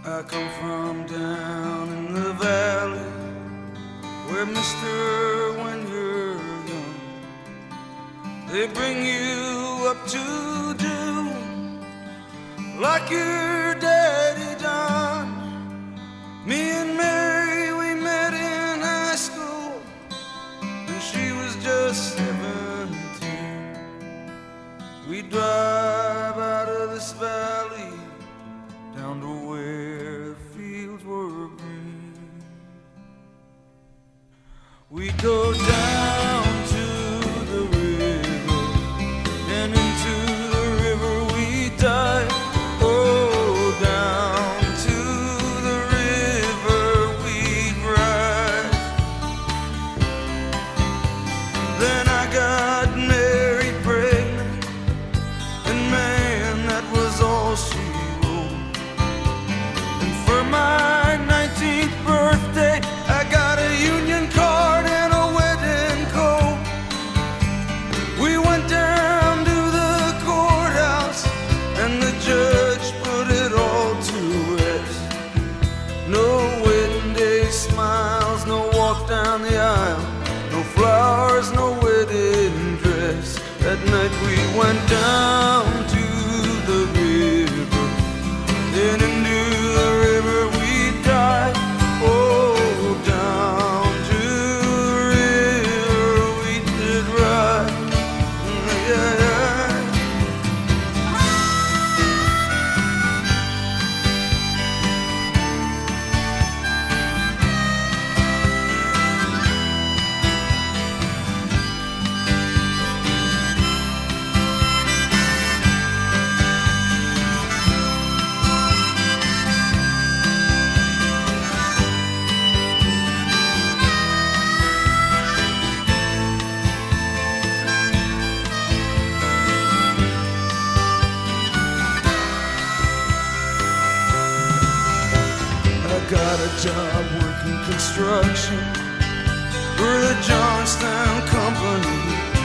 I come from down in the valley, where mister, when you're young, they bring you up to do like your daddy done. Me and Mary, we met in high school, and she was just 17. We drive out of this valley down to where the fields were green. We go down to the river, and into the river we dive. Oh, down to the river we'd ride. Then I got Mary pregnant, and man, that was all she wrote. And for my 19th birthday, I got a union card and a wedding coat. We went down to the courthouse, and the judge put it all to rest. No wedding day smiles, no walk down the aisle, no flowers, no wedding dress. That night we went down to the river, then into the river we dive. Oh, down to the river we did ride. Yeah, yeah. Got a job working construction for the Johnstown Company,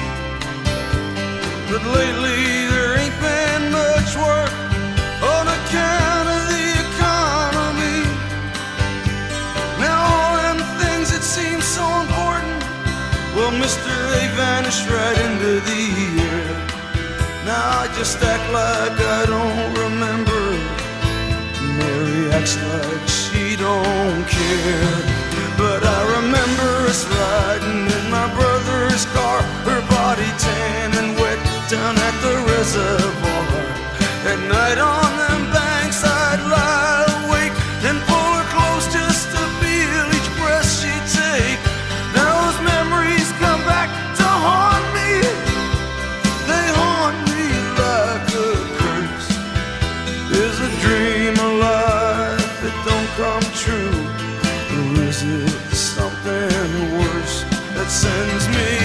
but lately there ain't been much work on account of the economy. Now all them things that seem so important, well, mister, they vanished right into the air. Now I just act like I don't remember. Mary acts like she don't care, but I remember us riding in my brother's car, her body tan and wet down at the reservoir. At night on them banks I'd lie awake and pull her close just to feel each breath she'd take. Now those memories come back to haunt me. They haunt me like a curse. Is a dream alive that don't come true, or is it something worse that sends me